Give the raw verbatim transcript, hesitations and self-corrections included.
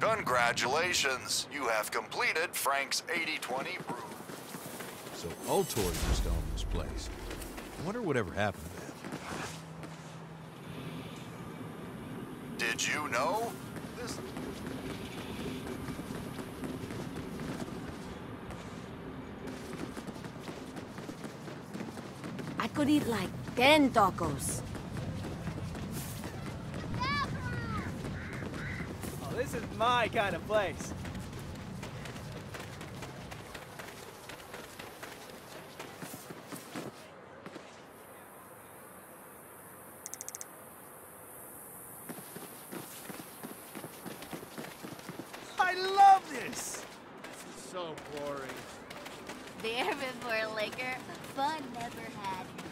Congratulations, you have completed Frank's eighty twenty brew. So Ultor just owned this place. I wonder whatever happened to them. Did you know? This... I could eat like ten tacos. Oh, this is my kind of place. I love this! This is so boring. There before liquor, fun never had.